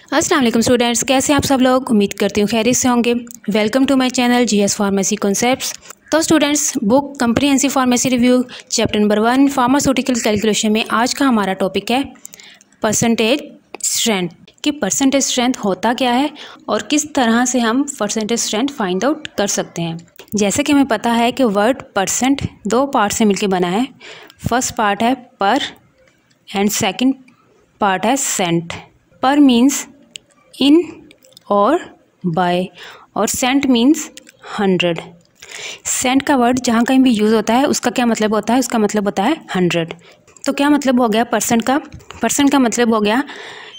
अस्सलाम वालेकुम स्टूडेंट्स, कैसे आप सब लोग। उम्मीद करती हूँ खैरियत से होंगे। Welcome to my channel GS pharmacy concepts. तो students, book comprehensive pharmacy review chapter number 1 pharmaceutical calculation में आज का हमारा टॉपिक है परसेंटेज स्ट्रेंथ। कि परसेंटेज स्ट्रेंथ होता क्या है और किस तरह से हम परसेंटेज स्ट्रेंथ फाइंड आउट कर सकते हैं। जैसे कि हमें पता है कि वर्ड परसेंट दो पार्ट से मिलकर बना है। फर्स्ट पार्ट है पर एंड सेकंड पार्ट है सेंट। पर मीन्स इन और बाय और सेंट मीन्स 100। सेंट का वर्ड जहाँ कहीं भी यूज़ होता है उसका क्या मतलब होता है, उसका मतलब होता है 100। तो क्या मतलब हो गया परसेंट का? परसेंट का मतलब हो गया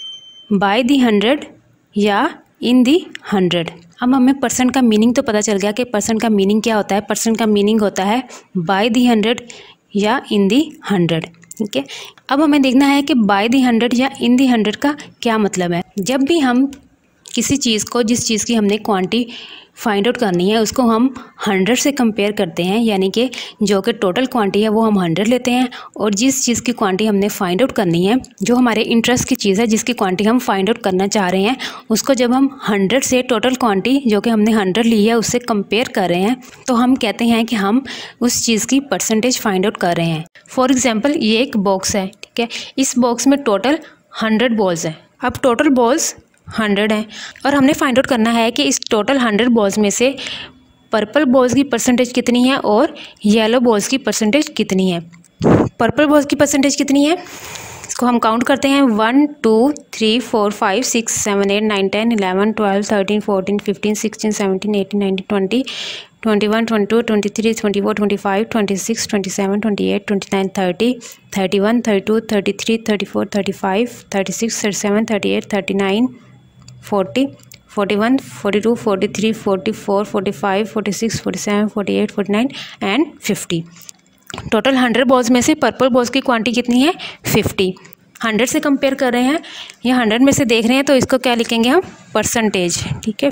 बाय दी 100 या इन दी 100। अब हमें परसेंट का मीनिंग तो पता चल गया कि परसेंट का मीनिंग क्या होता है। परसेंट का मीनिंग होता है बाय दी 100 या इन दी 100। ठीक है, अब हमें देखना है कि बाय दी 100 या इन दी 100 का क्या मतलब है। जब भी हम किसी चीज़ को, जिस चीज़ की हमने क्वांटिटी फाइंड आउट करनी है, उसको हम 100 से कंपेयर करते हैं, यानी कि जो कि टोटल क्वांटिटी है वो हम 100 लेते हैं, और जिस चीज़ की क्वांटिटी हमने फाइंड आउट करनी है, जो हमारे इंटरेस्ट की चीज़ है, जिसकी क्वांटिटी हम फाइंड आउट करना चाह रहे हैं, उसको जब हम 100 से टोटल क्वांटिटी जो कि हमने 100 ली है उससे कंपेयर कर रहे हैं, तो हम कहते हैं कि हम उस चीज़ की परसेंटेज फाइंड आउट कर रहे हैं। फॉर एग्जाम्पल, ये एक बॉक्स है, ठीक है, इस बॉक्स में टोटल 100 बॉल्स हैं। अब टोटल बॉल्स 100 हैं और हमने फाइंड आउट करना है कि इस टोटल 100 बॉल्स में से पर्पल बॉल्स की परसेंटेज कितनी है और येलो बॉल्स की परसेंटेज कितनी है। पर्पल बॉल्स की परसेंटेज कितनी है, इसको हम काउंट करते हैं। 1 2 3 4 5 6 7 8 9 10 11 12 13 14 15 16 17 18 19 20 21 22 23 24 25 26 27 28 29 30 31 32 33 34 35 36 37 38 39 40 41 42 43 44 45 46 47 48 49 एंड 50। टोटल 100 बॉल्स में से पर्पल बॉल्स की क्वांटिटी कितनी है? 50। 100 से कंपेयर कर रहे हैं या 100 में से देख रहे हैं, तो इसको क्या लिखेंगे हम? परसेंटेज। ठीक है,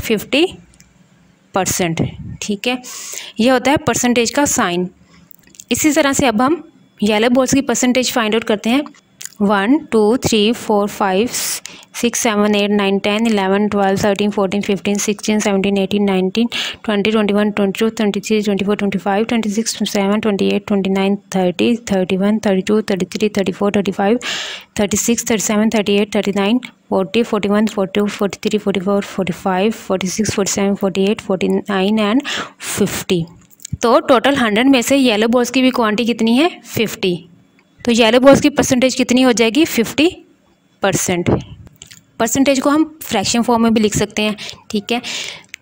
50%। ठीक है, यह होता है परसेंटेज का साइन। इसी तरह से अब हम येलो बॉल्स की परसेंटेज फाइंड आउट करते हैं। 1 2 3 4 5 6 7 8 9 10 11 12 13 14 15 16 17 18 19 20 21 22 23 24 25 26 27 28 29 30 31 32 33 34 35 36 37 38 39 40 41 42 43 44 45 46 47 48 49 एंड 50। तो टोटल 100 में से येलो बॉल्स की भी क्वांटिटी कितनी है? 50। तो येलो बॉल्स की परसेंटेज कितनी हो जाएगी? 50%। परसेंटेज को हम फ्रैक्शन फॉर्म में भी लिख सकते हैं। ठीक है,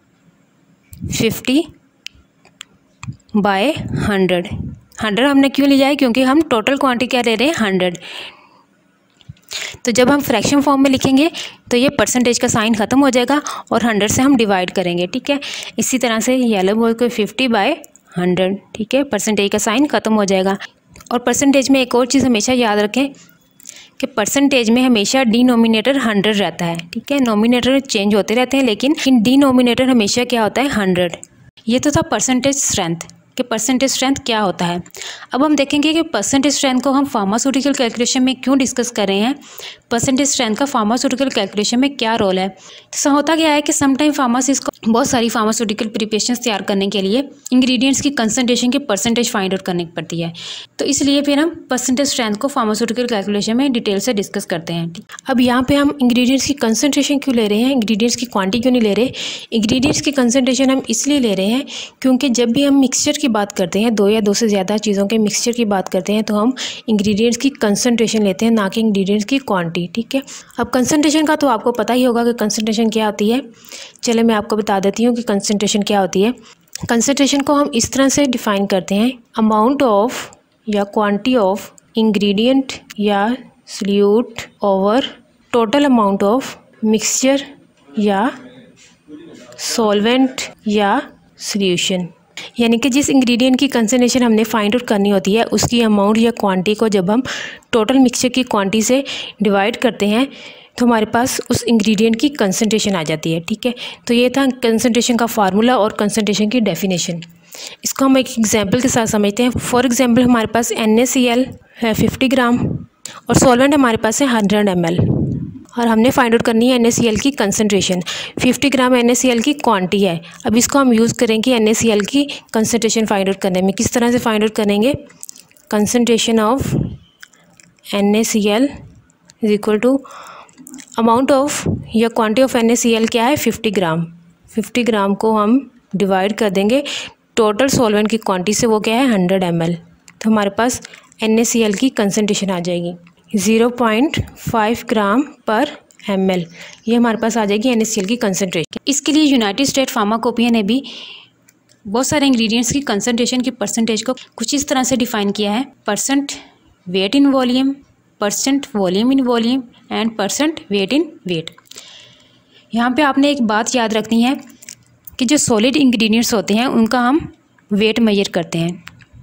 50 बाय 100। 100 हमने क्यों लिया है? क्योंकि हम टोटल क्वांटिटी क्या ले रहे हैं? 100। तो जब हम फ्रैक्शन फॉर्म में लिखेंगे तो ये परसेंटेज का साइन ख़त्म हो जाएगा और 100 से हम डिवाइड करेंगे। ठीक है, इसी तरह से येलो बॉल को 50 बाय 100। ठीक है, परसेंटेज का साइन ख़त्म हो जाएगा। और परसेंटेज में एक और चीज़ हमेशा याद रखें कि परसेंटेज में हमेशा डिनोमिनेटर 100 रहता है। ठीक है, नोमिनेटर चेंज होते रहते हैं, लेकिन इन डिनोमिनेटर हमेशा क्या होता है? 100। ये तो था परसेंटेज स्ट्रेंथ कि परसेंटेज स्ट्रेंथ क्या होता है। अब हम देखेंगे कि परसेंटेज स्ट्रेंथ को हम फार्मास्यूटिकल कैलकुलेशन में क्यों डिस्कस कर रहे हैं। परसेंटेज स्ट्रेंथ का फार्मास्यूटिकल कैलकुलेशन में क्या रोल है। तो होता क्या है कि समटाइम फार्मासिस्ट को बहुत सारी फार्मास्यूटिकल प्रिपरेशंस तैयार करने के लिए इंग्रेडिएंट्स की कंसंट्रेशन की परसेंटेज फाइंड आउट करनी पड़ती है। तो इसलिए फिर हम परसेंटेज स्ट्रेंथ को फार्मास्यूटिकल कैलकुलेशन में डिटेल से डिस्कस करते हैं। अब यहाँ पे हम इंग्रेडिएंट्स की कंसंट्रेशन क्यों ले रहे हैं, इंग्रेडिएंट्स की क्वांटिटी क्यों नहीं ले रहे। इंग्रेडिएंट्स की कंसंट्रेशन हम इसलिए ले रहे हैं क्योंकि जब भी हम मिक्सचर की बात करते हैं, दो या दो से ज़्यादा चीज़ों के मिक्सचर की बात करते हैं, तो हम इंग्रेडिएंट्स की कंसंट्रेशन लेते हैं, ना कि इंग्रेडिएंट्स की क्वांटिटी। ठीक है, अब कंसंट्रेशन का तो आपको पता ही होगा कि कंसंट्रेशन क्या होती है। चले मैं आपको बता देती हूँ कि कंसंट्रेशन क्या होती है। कंसंट्रेशन को हम इस तरह से डिफाइन करते हैं, अमाउंट ऑफ या क्वांटिटी ऑफ इंग्रेडिएंट या solute over total amount of mixture या सॉल्वेंट या सॉल्यूशन। यानी कि जिस इंग्रेडिएंट की कंसंट्रेशन हमने फाइंड आउट करनी होती है, उसकी अमाउंट या क्वांटिटी को जब हम टोटल मिक्सचर की क्वांटिटी से डिवाइड करते हैं तो हमारे पास उस इंग्रेडिएंट की कंसंट्रेशन आ जाती है। ठीक है, तो ये था कंसंट्रेशन का फार्मूला और कंसंट्रेशन की डेफिनेशन। इसको हम एक एग्जांपल के साथ समझते हैं। फॉर एग्जांपल, हमारे पास NaCl है 50 ग्राम और सॉल्वेंट हमारे पास है 100 ml। और हमने फाइंड आउट करनी है NaCl की कंसनट्रेशन। 50 ग्राम NaCl की क्वांटिटी है। अब इसको हम यूज़ करेंगे NaCl की कंसनट्रेशन फाइंड आउट करने में। किस तरह से फाइंड आउट करेंगे? Concentration of NaCl is equal to amount of या क्वांटिटी ऑफ NaCl क्या है? 50 ग्राम। 50 ग्राम को हम डिवाइड कर देंगे टोटल सॉल्वेंट की क्वांटिटी से, वो क्या है? 100 ml। तो हमारे पास NaCl की कंसनट्रेशन आ जाएगी 0.5 ग्राम पर ml। ये हमारे पास आ जाएगी NaCl की कंसनट्रेशन। इसके लिए यूनाइटेड स्टेट फार्माकोपिया ने भी बहुत सारे इंग्रेडिएंट्स की कंसनट्रेशन की परसेंटेज को कुछ इस तरह से डिफाइन किया है: percent weight in volume, percent volume in volume and percent weight in weight. यहाँ पे आपने एक बात याद रखनी है कि जो सॉलिड इंग्रेडिएंट्स होते हैं उनका हम वेट मेजर करते हैं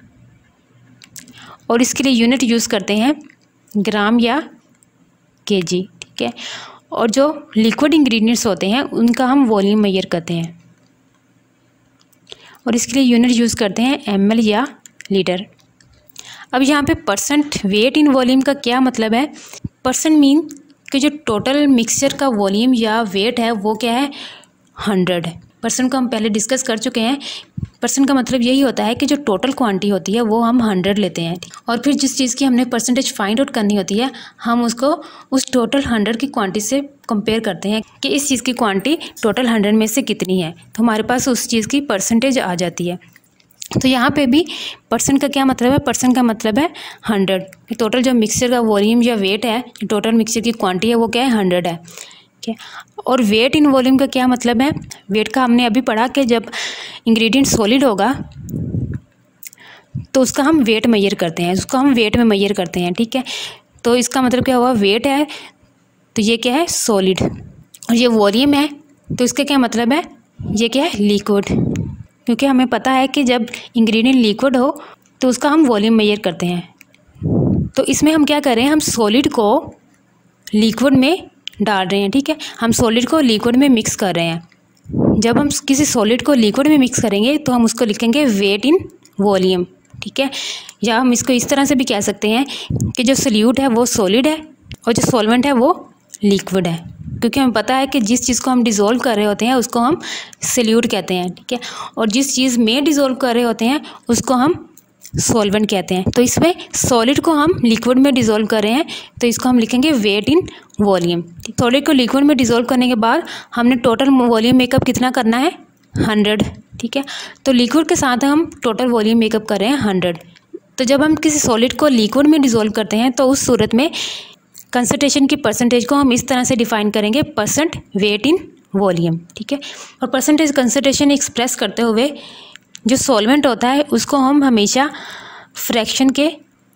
और इसके लिए यूनिट यूज़ करते हैं ग्राम या केजी, ठीक है। और जो लिक्विड इंग्रेडिएंट्स होते हैं उनका हम वॉल्यूम मेजर करते हैं और इसके लिए यूनिट यूज़ करते हैं ml या लीटर। अब यहाँ पे परसेंट वेट इन वॉल्यूम का क्या मतलब है? परसेंट मीन कि जो टोटल मिक्सचर का वॉल्यूम या वेट है वो क्या है? 100 है। परसेंट को हम पहले डिस्कस कर चुके हैं। परसेंट का मतलब यही होता है कि जो टोटल क्वांटिटी होती है वो हम 100 लेते हैं और फिर जिस चीज़ की हमने परसेंटेज फाइंड आउट करनी होती है हम उसको उस टोटल 100 की क्वांटिटी से कंपेयर करते हैं कि इस चीज़ की क्वांटिटी टोटल 100 में से कितनी है, तो हमारे पास उस चीज़ की परसेंटेज आ जाती है। तो यहाँ पे भी परसेंट का क्या मतलब है? परसेंट का मतलब है 100। टोटल जो मिक्सचर का वॉल्यूम या वेट है, टोटल मिक्सचर की क्वांटिटी है वो क्या है? 100 है, ठीक है। और वेट इन वॉल्यूम का क्या मतलब है? वेट का हमने अभी पढ़ा कि जब इंग्रेडिएंट सॉलिड होगा तो उसका हम वेट मेजर करते हैं, उसको हम वेट में मेजर करते हैं, ठीक है। तो इसका मतलब क्या हुआ? वेट है तो ये क्या है? सॉलिड। और ये वॉल्यूम है तो इसका क्या मतलब है? ये क्या है? लिक्विड। क्योंकि हमें पता है कि जब इंग्रेडिएंट लिक्विड हो तो उसका हम वॉल्यूम मेजर करते हैं। तो इसमें हम क्या कर रहे हैं? हम सॉलिड को लिक्विड में डाल रहे हैं, ठीक है। हम सॉलिड को लिक्विड में मिक्स कर रहे हैं। जब हम किसी सॉलिड को लिक्विड में मिक्स करेंगे तो हम उसको लिखेंगे वेट इन वॉल्यूम, ठीक है। या हम इसको इस तरह से भी कह सकते हैं कि जो सॉल्यूट है वो सॉलिड है और जो सॉल्वेंट है वो लिक्विड है, क्योंकि हमें पता है कि जिस चीज़ को हम डिज़ोल्व कर रहे होते हैं उसको हम सॉल्यूट कहते हैं, ठीक है। और जिस चीज़ में डिज़ोल्व कर रहे होते हैं उसको हम सॉल्वेंट कहते हैं। तो इसमें सॉलिड को हम लिक्विड में डिज़ोल्व कर रहे हैं तो इसको हम लिखेंगे वेट इन वॉल्यूम। सॉलिड को लिक्विड में डिज़ोल्व करने के बाद हमने टोटल वॉल्यूम मेकअप कितना करना है? 100, ठीक है। तो लिक्विड के साथ हम टोटल वॉल्यूम मेकअप कर रहे हैं 100। तो जब हम किसी सॉलिड को लिक्विड में डिज़ोल्व करते हैं तो उस सूरत में कंसंट्रेशन की परसेंटेज को हम इस तरह से डिफाइन करेंगे: परसेंट वेट इन वॉल्यूम, ठीक है। और परसेंटेज कंसंट्रेशन एक्सप्रेस करते हुए जो सॉल्वेंट होता है उसको हम हमेशा फ्रैक्शन के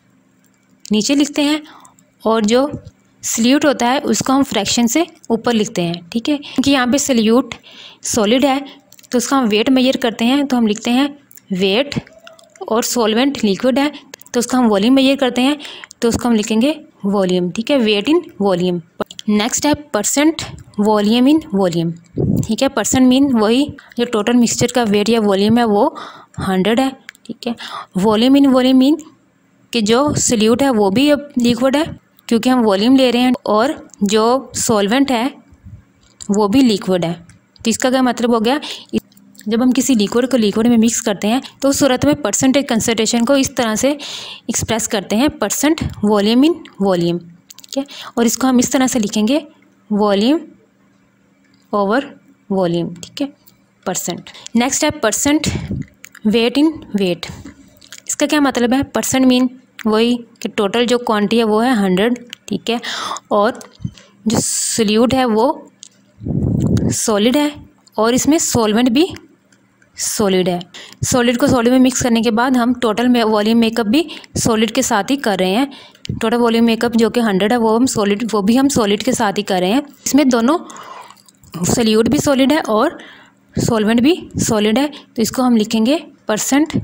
नीचे लिखते हैं और जो सॉल्यूट होता है उसको हम फ्रैक्शन से ऊपर लिखते हैं, ठीक है। क्योंकि यहाँ पे सॉल्यूट सॉलिड है तो उसका हम वेट मेजर करते हैं तो हम लिखते हैं वेट, और सॉल्वेंट लिक्विड है तो उसका हम वॉल्यूम मेजर करते हैं तो उसको हम लिखेंगे वॉल्यूम, ठीक है। Weight in volume. नेक्स्ट है परसेंट वॉल्यूम इन वॉल्यूम, ठीक है। परसेंट मीन वही जो टोटल मिक्सचर का वेट या वॉल्यूम है वो 100 है, ठीक है। वॉल्यूम इन वॉल्यूम मीन कि जो सॉल्यूट है वो भी अब लिक्विड है क्योंकि हम वॉल्यूम ले रहे हैं, और जो सॉल्वेंट है वो भी लिक्विड है। तो इसका क्या मतलब हो गया? जब हम किसी लिक्विड को लिक्विड में मिक्स करते हैं तो उस सूरत में परसेंटेज कंसंट्रेशन को इस तरह से एक्सप्रेस करते हैं: परसेंट वॉल्यूम इन वॉल्यूम, ठीक है। और इसको हम इस तरह से लिखेंगे: वॉल्यूम ओवर वॉल्यूम, ठीक है, परसेंट। नेक्स्ट है परसेंट वेट इन वेट। इसका क्या मतलब है? परसेंट मीन वही कि टोटल जो क्वांटिटी है वो है 100, ठीक है। और जो सॉल्यूट है वो सॉलिड है और इसमें सॉल्वेंट भी सॉलिड है। सॉलिड को सॉलिड में मिक्स करने के बाद हम टोटल वॉल्यूम मेकअप भी सॉलिड के साथ ही कर रहे हैं। टोटल वॉल्यूम मेकअप जो कि 100 है वो भी हम सॉलिड के साथ ही कर रहे हैं। इसमें दोनों सॉल्यूट भी सॉलिड है और सॉल्वेंट भी सॉलिड है, तो इसको हम लिखेंगे परसेंट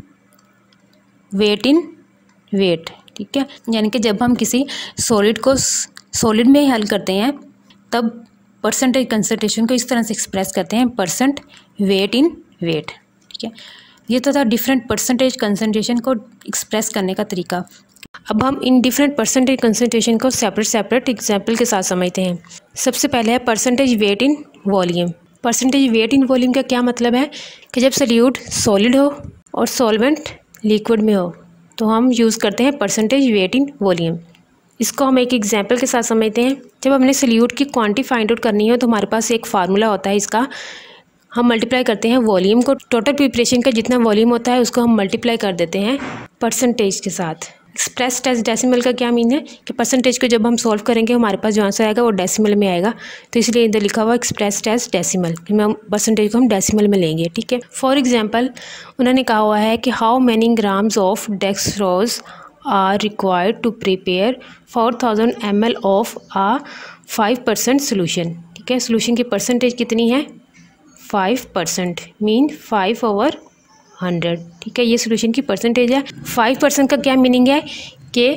वेट इन वेट, ठीक है। यानी कि जब हम किसी सॉलिड को सॉलिड में हल करते हैं तब परसेंटेज कंसंट्रेशन को इस तरह से एक्सप्रेस करते हैं: परसेंट वेट इन वेट, ठीक है। ये तो था डिफरेंट परसेंटेज कंसंट्रेशन को एक्सप्रेस करने का तरीका। अब हम इन डिफरेंट परसेंटेज कंसंट्रेशन को सेपरेट एग्जाम्पल के साथ समझते हैं। सबसे पहले है percentage weight in volume. Percentage weight in volume का क्या मतलब है कि जब सॉल्यूट सॉलिड हो और सॉल्वेंट लिक्विड में हो तो हम यूज़ करते हैं परसेंटेज वेट इन वॉल्यूम। इसको हम एक एग्जाम्पल के साथ समझते हैं। जब हमने सॉल्यूट की क्वांटिटी फाइंड आउट करनी हो तो हमारे पास एक फार्मूला होता है इसका। हम मल्टीप्लाई करते हैं वॉल्यूम को, टोटल प्रिपरेशन का जितना वॉल्यूम होता है उसको हम मल्टीप्लाई कर देते हैं परसेंटेज के साथ। एक्सप्रेस्ड एज डेसिमल का क्या मीन है कि परसेंटेज को जब हम सॉल्व करेंगे हमारे पास जो आंसर आएगा वो डेसिमल में आएगा, तो इसलिए इधर लिखा हुआ एक्सप्रेस्ड एज डेसिमल, हम परसेंटेज को हम डेसिमल में लेंगे। ठीक है। फॉर एग्जांपल उन्होंने कहा हुआ है कि how many grams of dextrose are required to prepare 4000 ml of a 5% solution. ठीक है। सोल्यूशन की परसेंटेज कितनी है 5%, मीन 5/100। ठीक है। ये सोल्यूशन की परसेंटेज है। 5% का क्या मीनिंग है कि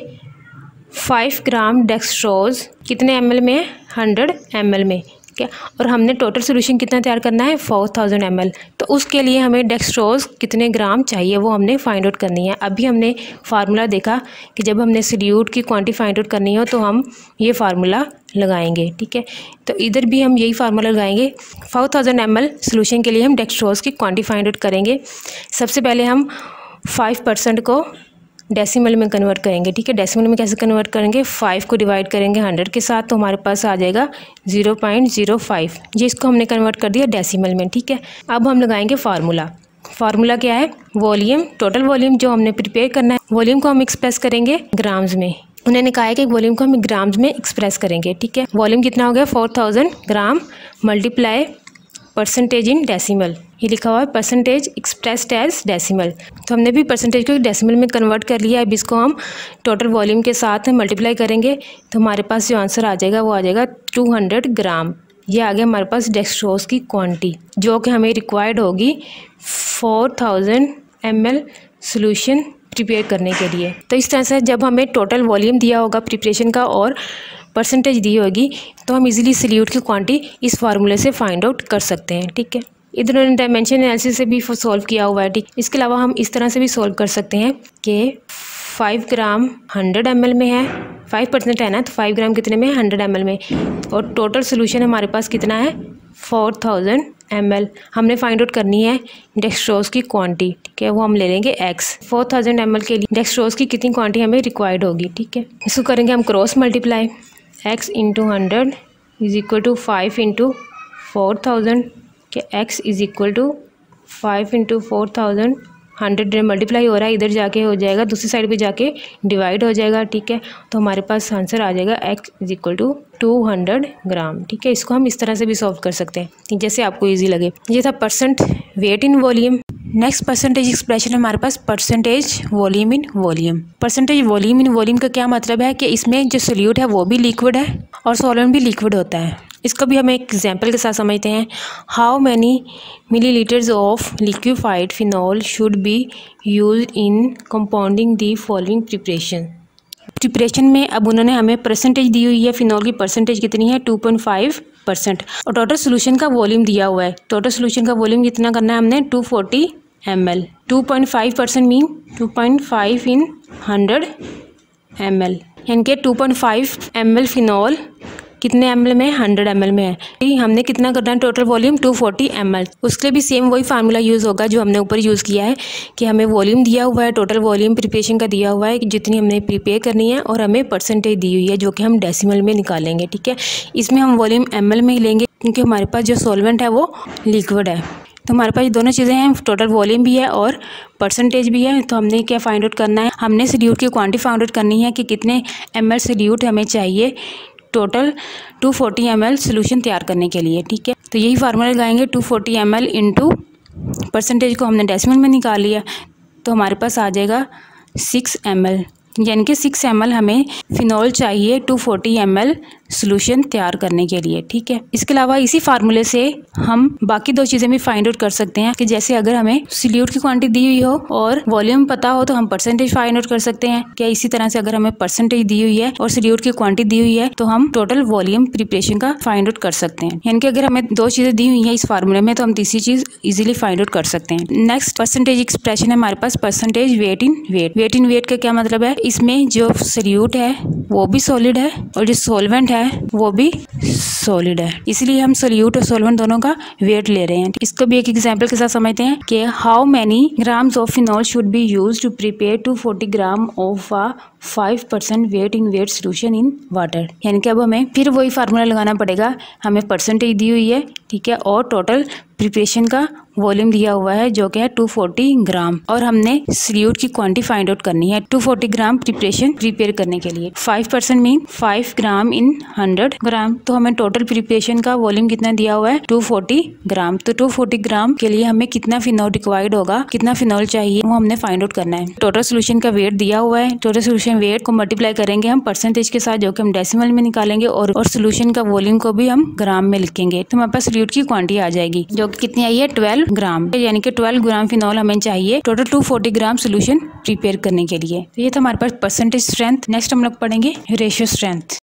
5 ग्राम डेक्सट्रोज कितने ml में है 100 ml में। ठीक है। और हमने टोटल सोल्यूशन कितना तैयार करना है 4000 ml, तो उसके लिए हमें डेक्सट्रोज कितने ग्राम चाहिए वो हमने फाइंड आउट करनी है। अभी हमने फार्मूला देखा कि जब हमने सॉल्यूट की क्वांटिटी फाइंड आउट करनी हो तो हम ये फार्मूला लगाएंगे। ठीक है। तो इधर भी हम यही फार्मूला लगाएंगे। 4000 ml सोल्यूशन के लिए हम डेक्सट्रोज की क्वांटिटी फाइंड आउट करेंगे। सबसे पहले हम 5% को डेसिमल में कन्वर्ट करेंगे। ठीक है। डेसिमल में कैसे कन्वर्ट करेंगे, 5 को डिवाइड करेंगे 100 के साथ तो हमारे पास आ जाएगा 0.05। ये इसको हमने कन्वर्ट कर दिया डेसिमल में। ठीक है। अब हम लगाएंगे फार्मूला क्या है, वॉल्यूम, टोटल वॉल्यूम जो हमने प्रिपेयर करना है, वॉल्यूम को हम एक्सप्रेस करेंगे ग्राम्स में। उन्होंने कहा है कि वॉल्यूम को हम ग्राम्स में एक्सप्रेस करेंगे। ठीक है। वॉल्यूम कितना हो गया 4000 gram multiply percentage in decimal, ये लिखा हुआ है परसेंटेज एक्सप्रेस्ड एज डेसिमल, तो हमने भी परसेंटेज को डेसिमल में कन्वर्ट कर लिया। अब इसको हम टोटल वॉल्यूम के साथ मल्टीप्लाई करेंगे तो हमारे पास जो आंसर आ जाएगा वो आ जाएगा 200 ग्राम। ये आ गया हमारे पास डेक्सट्रोज की क्वांटिटी जो कि हमें रिक्वायर्ड होगी 4000 ml सोल्यूशन प्रिपेयर करने के लिए। तो इस तरह से जब हमें टोटल वॉल्यूम दिया होगा प्रिपरेशन का और परसेंटेज दी होगी तो हम इजीली सॉल्यूट की क्वांटिटी इस फार्मूले से फाइंड आउट कर सकते हैं। ठीक है। इधर उन्होंने डायमेंशन एनालिसिस से भी सॉल्व किया हुआ है। ठीक, इसके अलावा हम इस तरह से भी सॉल्व कर सकते हैं कि 5 ग्राम 100 ml में है, 5% है ना, तो 5 ग्राम कितने में 100 ml में, और टोटल सोल्यूशन हमारे पास कितना है 4000 ml। हमने फाइंड आउट करनी है डेक्सट्रोज की क्वांटिटी। ठीक है। वो हम ले लेंगे x। 4000 ml के लिए डेक्सट्रोज की कितनी क्वांटिटी हमें रिक्वायर्ड होगी। ठीक है। इसको करेंगे हम cross multiply, x into 100 is equal to 5 into 4000 के x is equal to 5 into 4000, 100 multiply हो रहा है, इधर जाके हो जाएगा दूसरी साइड पे जाके डिवाइड हो जाएगा। ठीक है। तो हमारे पास आंसर आ जाएगा x is equal to 200 gram. ठीक है। इसको हम इस तरह से भी सॉल्व कर सकते हैं जैसे आपको ईजी लगे। ये था percent weight in volume. Next percentage expression है हमारे पास percentage volume in volume. Percentage volume in volume का क्या मतलब है कि इसमें जो सोल्यूट है वो भी लिक्विड है और सॉल्वेंट भी लिक्विड होता है। इसको भी हम एक एग्जांपल के साथ समझते हैं। How many millilitres of liquefied phenol should be used in compounding the following preparation में। अब उन्होंने हमें परसेंटेज दी हुई है, फिनॉल की परसेंटेज कितनी है 2.5% और टोटल सोल्यूशन का वॉल्यूम दिया हुआ है। टोटल सोल्यूशन का वॉल्यूम कितना करना है हमने 240 ml। 2.5% मीन 2.5 इन 100 ml, यानी कि 2.5 ml फिनॉल कितने ml में 100 ml में है। हमने कितना करना है टोटल वॉल्यूम 240 ml। उसके लिए भी सेम वही फार्मूला यूज़ होगा जो हमने ऊपर यूज़ किया है कि हमें वॉल्यूम दिया हुआ है, टोटल वॉल्यूम प्रिपरेशन का दिया हुआ है कि जितनी हमने प्रिपेयर करनी है, और हमें परसेंटेज दी हुई है जो कि हम डेसिमल में निकालेंगे। ठीक है। इसमें हम वॉल्यूम ml में ही लेंगे क्योंकि हमारे पास जो सॉल्वेंट है वो लिक्विड है, तो हमारे पास दोनों चीज़ें हैं, टोटल वॉल्यूम भी है और परसेंटेज भी है। तो हमने क्या फाइंड आउट करना है, हमने सॉल्यूट की क्वांटिटी फाइंड आउट करनी है कि कितने ml सॉल्यूट हमें चाहिए टोटल 240 ml सोल्यूशन तैयार करने के लिए। ठीक है। तो यही फार्मूला लगाएंगे 240 ml इंटू परसेंटेज को हमने डेसिमल में निकाल लिया तो हमारे पास आ जाएगा 6 ml, यानी कि 6 ml हमें फिनॉल चाहिए 240 ml सोल्यूशन तैयार करने के लिए। ठीक है, इसके अलावा इसी फार्मूले से हम बाकी दो चीजें भी फाइंड आउट कर सकते हैं कि जैसे अगर हमें सोल्यूट की क्वांटिटी दी हुई हो और वॉल्यूम पता हो तो हम परसेंटेज फाइंड आउट कर सकते हैं। क्या इसी तरह से अगर हमें परसेंटेज दी हुई है और सोल्यूट की क्वांटिटी दी हुई है तो हम टोटल वॉल्यूम प्रिपरेशन का फाइंड आउट कर सकते हैं। यानी कि अगर हमें दो चीजें दी हुई है इस फार्मूले में तो हम तीसरी चीज इजीली फाइंड आउट कर सकते हैं। नेक्स्ट परसेंटेज एक्सप्रेशन है हमारे पास, percentage weight in weight. Weight in weight का क्या मतलब है, इसमें जो सोल्यूट है वो भी सॉलिड है और जो सॉल्वेंट है वो भी सॉलिड है, इसलिए हम सोल्यूट और सॉल्वेंट दोनों का वेट ले रहे हैं। इसको भी एक एग्जांपल के साथ समझते हैं कि how many grams of phenol should be used to prepare 240 gram of a 5% weight in weight solution in water. यानी कि अब हमें फिर वही फार्मूला लगाना पड़ेगा, हमें परसेंटेज दी हुई है, ठीक है, और टोटल प्रिपरेशन का वॉल्यूम दिया हुआ है जो कि है 240 ग्राम और हमने सोल्यूट की क्वांटिटी फाइंड आउट करनी है 240 ग्राम प्रिपरेशन प्रिपेयर करने के लिए। 5% मीन 5 ग्राम इन 100 ग्राम, तो हमें टोटल प्रिपरेशन का वॉल्यूम कितना दिया हुआ है 240 ग्राम। तो 240 ग्राम के लिए हमें कितना फिनॉल रिक्वायर्ड होगा, कितना फिनॉल चाहिए वो हमने फाइंड आउट करना है। टोटल सोल्यूशन का वेट दिया हुआ है, टोटल सोल्यूशन वेट को मल्टीप्लाई करेंगे हम परसेंटेज के साथ जो कि हम डेसिमल में निकालेंगे और सोल्यूशन का वॉल्यूम को भी हम ग्राम में लिखेंगे तो हमारे पास सोल्यूट की क्वांटिटी आ जाएगी जो कितनी आई है 12 ग्राम, यानी कि 12 ग्राम फिनॉल हमें चाहिए टोटल 240 ग्राम सोल्यूशन प्रिपेयर करने के लिए। तो ये था हमारे पास परसेंटेज स्ट्रेंथ। नेक्स्ट हम लोग पढ़ेंगे रेशियो स्ट्रेंथ।